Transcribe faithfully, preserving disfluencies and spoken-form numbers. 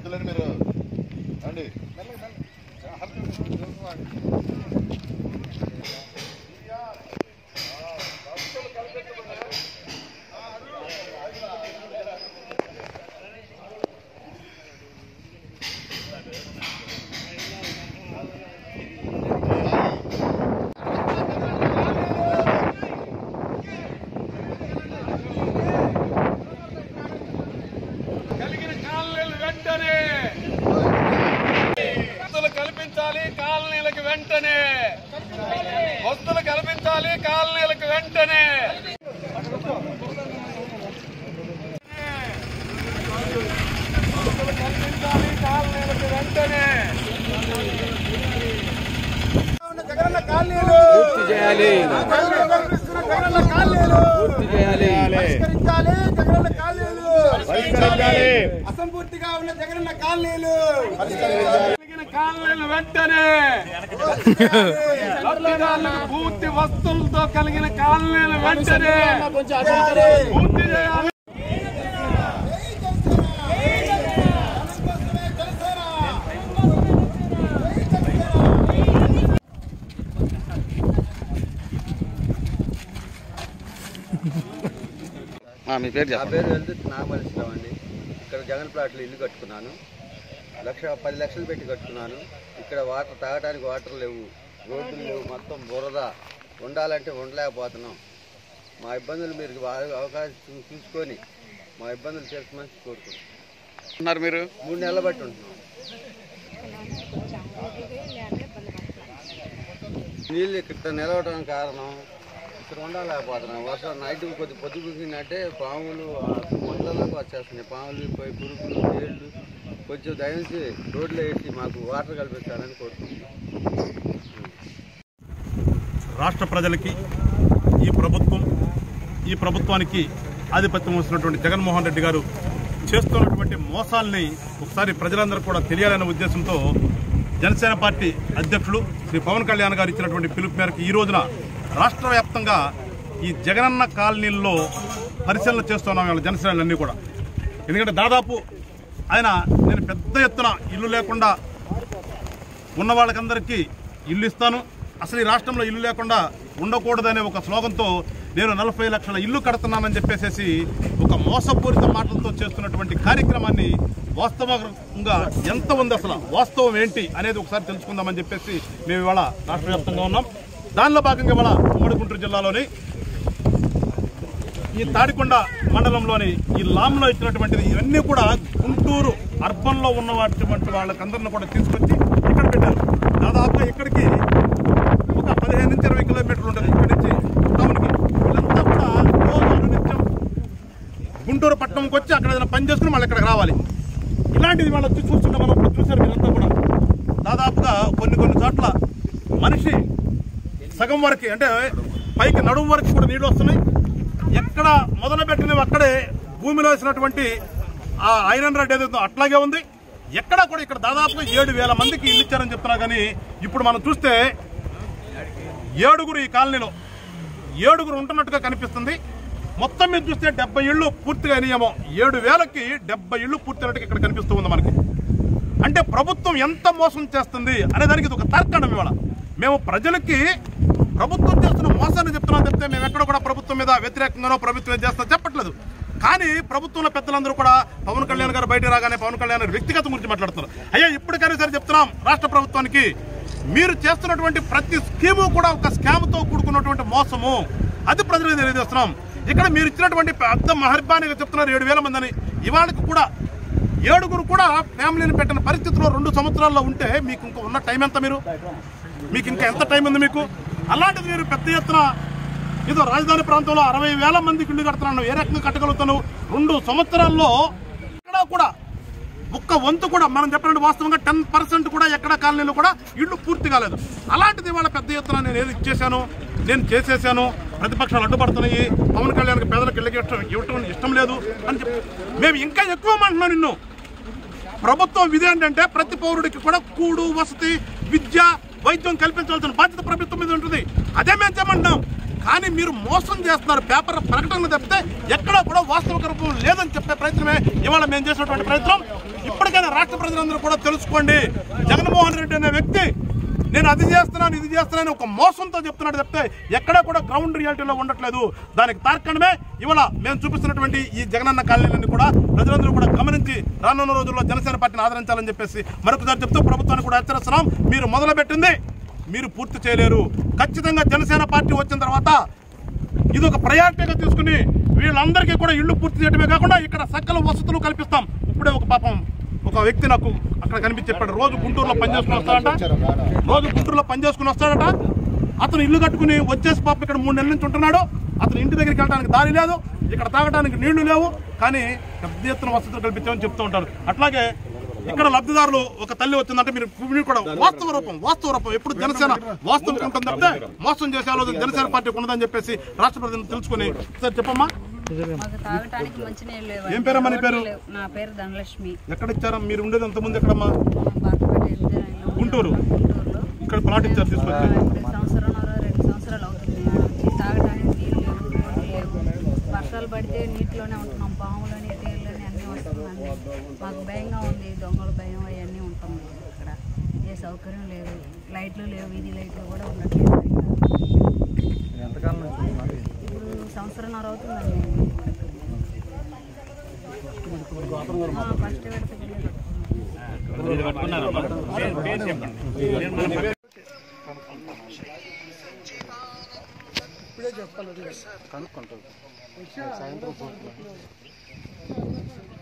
వద్దులేని మీరు అండి కల్పించాలి కాలనీలకు వెంటనే వస్తువులు కల్పించాలి కాలనీలకు వెంటనే కల్పించాలి కాలనీలకు వెంటనే జగనన్న కాలనీలు పూర్తి చేయాలి జగనన్న కాలనీలు పూర్తి చేయాలి పరిష్కరించాలి జగనన్న కాలనీలు పరిష్కరించాలి అసంపూర్తిగా ఉన్న జగనన్న కాలనీలు పరిష్కరించాలి కాలనీలు వెంటనే లబ్ధిదారులకు పూర్తి వస్తువులతో కలిగిన కాలనీలు వెంటనే పూర్తి చేయాలి. మీ పేరు నా పేరు వెళ్తే నాగమల్లిరావు అండి. ఇక్కడ జగన్ ప్లాట్లో ఇల్లు కట్టుకున్నాను. లక్ష పది లక్షలు పెట్టి కట్టుకున్నాను. ఇక్కడ వాటర్ తాగడానికి వాటర్ లేవు, రోడ్లు లేవు, మొత్తం బురద. ఉండాలంటే ఉండలేకపోతున్నాం. మా ఇబ్బందులు మీరు అవకాశం చూసుకొని మా ఇబ్బందులు తీర్చమని కోరుకుంటున్నారు. మీరు మూడు నెలలు బట్టి ఉంటున్నాం. నీళ్ళు ఇక్కడ నిలవడానికి కారణం ఇక్కడ ఉండలేకపోతున్నాం. వర్షం నైట్ కొద్ది పొద్దు కురిసిందంటే పాములు మొదలలోకి వచ్చేస్తున్నాయి. పాములు పోయి పురుగులు నీళ్ళు కొంచెం దయించి రోడ్లు వేసి మాకు వాటర్ కల్పించాలని కోరుకుంటున్నాం. రాష్ట్ర ప్రజలకి ఈ ప్రభుత్వం ఈ ప్రభుత్వానికి ఆధిపత్యం వస్తున్నటువంటి జగన్మోహన్ రెడ్డి గారు చేస్తున్నటువంటి మోసాల్ని ఒకసారి ప్రజలందరూ కూడా తెలియాలనే ఉద్దేశంతో జనసేన పార్టీ అధ్యక్షులు శ్రీ పవన్ కళ్యాణ్ గారు ఇచ్చినటువంటి పిలుపు మేరకు ఈ రోజున రాష్ట్ర వ్యాప్తంగా ఈ జగనన్న కాలనీల్లో పరిశీలన చేస్తున్నాం వాళ్ళ జనసేనలన్నీ కూడా. ఎందుకంటే దాదాపు ఆయన నేను పెద్ద ఎత్తున ఇల్లు లేకుండా ఉన్న వాళ్ళకందరికీ ఇల్లు ఇస్తాను, అసలు ఈ రాష్ట్రంలో ఇల్లు లేకుండా ఉండకూడదనే ఒక స్లోగన్తో నేను నలభై లక్షల ఇల్లు కడుతున్నానని చెప్పేసి ఒక మోసపూరిత మాటలతో చేస్తున్నటువంటి కార్యక్రమాన్ని వాస్తవంగా ఎంత ఉంది, అసలు వాస్తవం ఏంటి అనేది ఒకసారి తెలుసుకుందామని చెప్పేసి మేము ఇవాళ రాష్ట్ర వ్యాప్తంగా ఉన్నాం. దానిలో భాగంగా ఇవాళ ఉమ్మడి గుంటూరు జిల్లాలోని ఈ తాడికొండ మండలంలోని ఈ లాంలో ఇచ్చినటువంటిది ఇవన్నీ కూడా గుంటూరు అర్బన్లో ఉన్నటువంటి వాళ్ళకందరిని కూడా తీసుకొచ్చి ఇక్కడ పెట్టారు. దాదాపుగా ఇక్కడికి ఒక పదిహేను నుంచి ఇరవై కిలోమీటర్లు ఉంటుంది ఇక్కడి నుంచి టౌన్కి. వీళ్ళంతా కూడా రోజు అనునిత్యం గుంటూరు పట్టణంకి వచ్చి అక్కడ ఏదైనా పని చేసుకుని మళ్ళీ ఇక్కడికి రావాలి. ఇలాంటిది వాళ్ళు వచ్చి చూస్తుంటే మనం ఇప్పుడు చూశారు వీళ్ళంతా కూడా. దాదాపుగా కొన్ని కొన్ని చోట్ల మనిషి సగం వరకు అంటే పైకి నడుము వరకు కూడా నీళ్లు వస్తున్నాయి. ఎక్కడ మొదలు పెట్టినవి అక్కడే భూమిలో వేసినటువంటి ఆ ఐరన్ రాడ్ ఏదైతే అట్లాగే ఉంది. ఎక్కడా కూడా ఇక్కడ దాదాపుగా ఏడు వేల మందికి ఇల్లు ఇచ్చారని చెప్తున్నా కానీ ఇప్పుడు మనం చూస్తే ఏడుగురు ఈ కాలనీలో ఏడుగురు ఉంటున్నట్టుగా కనిపిస్తుంది. మొత్తం మీద చూస్తే డెబ్బై ఇళ్ళు పూర్తిగా నియమం ఏడు వేలకి డెబ్బై ఇళ్ళు పూర్తయినట్టుగా ఇక్కడ కనిపిస్తూ ఉంది మనకి. అంటే ప్రభుత్వం ఎంత మోసం చేస్తుంది అనేదానికి ఇది ఒక తర్కణం. ఇవాళ మేము ప్రజలకి ప్రభుత్వం చేస్తున్న మోసాన్ని చెప్తున్నాం చెప్తే మేము ఎక్కడ కూడా ప్రభుత్వం మీద వ్యతిరేకంగానో ప్రభుత్వం చేస్తా చెప్పట్లేదు. కానీ ప్రభుత్వంలో పెద్దలందరూ కూడా పవన్ కళ్యాణ్ గారు బయట రాగానే పవన్ కళ్యాణ్ గారు వ్యక్తిగతం గురించి మాట్లాడుతున్నారు. అయ్యా ఇప్పటికైనా సరే చెప్తున్నాం రాష్ట్ర ప్రభుత్వానికి, మీరు చేస్తున్నటువంటి ప్రతి స్కీము కూడా ఒక స్కామ్తో కూడుకున్నటువంటి మోసము, అది ప్రజలకు తెలియజేస్తున్నాం. ఇక్కడ మీరు ఇచ్చినటువంటి పెద్ద మహర్బానిగా చెప్తున్నారు ఏడు వేల మంది అని. ఇవాళకి కూడా ఏడుగురు కూడా ఫ్యామిలీని పెట్టిన పరిస్థితిలో రెండు సంవత్సరాల్లో ఉంటే మీకు ఇంకా ఉన్న టైం ఎంత, మీరు మీకు ఇంకా ఎంత టైం ఉంది మీకు? అలాంటిది మీరు పెద్ద ఎత్తున ఏదో రాజధాని ప్రాంతంలో అరవై వేల మందికి ఇల్లు కడుతున్నాను, ఏ రకంగా కట్టగలుగుతాను? రెండు సంవత్సరాల్లో ఎక్కడా కూడా ఒక్క వంతు కూడా మనం చెప్పినట్టు వాస్తవంగా టెన్ పర్సెంట్ కూడా ఎక్కడ కాలనీలో కూడా ఇళ్ళు పూర్తి కాలేదు. అలాంటిది వాళ్ళ పెద్ద ఎత్తున నేను ఏది ఇచ్చేసాను, నేను చేసేసాను, ప్రతిపక్షాలు అడ్డుపడుతున్నాయి, పవన్ కళ్యాణ్కి పేదలకు ఇళ్ళకి ఇవ్వటం ఇష్టం లేదు అని చెప్పి మేము ఇంకా ఎక్కువ అంటున్నాం నిన్ను. ప్రభుత్వం విధి ఏంటంటే ప్రతి పౌరుడికి కూడా కూడు, వసతి, విద్య, వైద్యం కల్పించాల్సిన బాధ్యత ప్రభుత్వం మీద ఉంటుంది. అదే మేము చేయమంటున్నాం. కానీ మీరు మోసం చేస్తున్నారు. పేపర్ ప్రకటన తప్పితే ఎక్కడా కూడా వాస్తవిక రూపం లేదని చెప్పే ప్రయత్నమే ఇవాళ మేము చేసినటువంటి ప్రయత్నం. ఇప్పటికైనా రాష్ట్ర ప్రజలందరూ కూడా తెలుసుకోండి, జగన్మోహన్ రెడ్డి అనే వ్యక్తి నేను అది చేస్తున్నాను ఇది చేస్తున్నాను ఒక మోసంతో చెప్తున్నాడు తప్పితే ఎక్కడా కూడా గ్రౌండ్ రియాలిటీలో ఉండట్లేదు. దానికి తార్కాణమే ఇవాళ మేము చూపిస్తున్నటువంటి ఈ జగనన్న కాలనీలన్నీ కూడా ప్రజలందరూ కూడా గమనించి రానున్న రోజుల్లో జనసేన పార్టీని ఆదరించాలని చెప్పేసి మరొకసారి చెప్తూ ప్రభుత్వాన్ని కూడా హెచ్చరిస్తున్నాం. మీరు మొదలుపెట్టింది మీరు పూర్తి చేయలేరు. ఖచ్చితంగా జనసేన పార్టీ వచ్చిన తర్వాత ఇది ఒక ప్రయారిటీగా తీసుకుని వీళ్ళందరికీ కూడా ఇళ్లు పూర్తి చేయడమే కాకుండా ఇక్కడ సకల వసతులు కల్పిస్తాం. ఇప్పుడే ఒక పాపం ఒక వ్యక్తి నాకు అక్కడ కనిపించి చెప్పాడు, రోజు గుంటూరులో పనిచేసుకుని వస్తాడట రోజు గుంటూరులో పనిచేసుకుని వస్తాడట అతను ఇల్లు కట్టుకుని వచ్చేసి పాపం ఇక్కడ మూడు నెలల నుంచి ఉంటున్నాడు. అతను ఇంటి దగ్గరికి వెళ్ళడానికి దారి లేదు, ఇక్కడ తాగడానికి నీళ్లు లేవు, కానీ పెద్ద ఎత్తున వసతులు కల్పించామని చెప్తూ ఉంటారు. అట్లాగే ఇక్కడ లబ్ధిదారులు ఒక తల్లి వచ్చిందంటే మీరు మీరు కూడా వాస్తవ రూపం వాస్తవ రూపం ఎప్పుడు జనసేన వాస్తవం ఉంటుంది తప్పితే మోసం చేసే ఆలోచన జనసేన పార్టీకి ఉన్నదని చెప్పేసి రాష్ట్ర ప్రజలను తెలుసుకుని సార్ చెప్పమ్మా. తాగటానికి మంచి నీళ్ళు లేవు. ఏం పేరమ్మా నీ పేరు? నా పేరు ధనలక్ష్మి. ఎక్కడ ఇచ్చారా మీరు ఉండేది అంత ముందు ఎక్కడమ్మా? గుంటూరు. ఇక్కడ ప్లాట్ ఇచ్చారు తీసుకొచ్చి సంవత్సరం రెండు సంవత్సరాలు అవుతుంది. తాగడానికి నీళ్ళు లేవు, లేవు. వర్షాలు పడితే నీటిలోనే ఉంటున్నాం, పాములని తేళ్ళని అన్నీ వస్తున్నాయి. మాకు భయంగా ఉంది, దొంగల భయం అవన్నీ ఉంటుంది. ఇక్కడ ఏ సౌకర్యం లేదు, లైట్లు లేవు, వీధి లైట్లు కూడా ఉండట్లేదు. ఇప్పుడు సంవత్సరంన్నర అవుతుందండి. ఫస్ట్ ఇప్పుడే చెప్పాలి కనుక్కుంటారు సాయంత్రం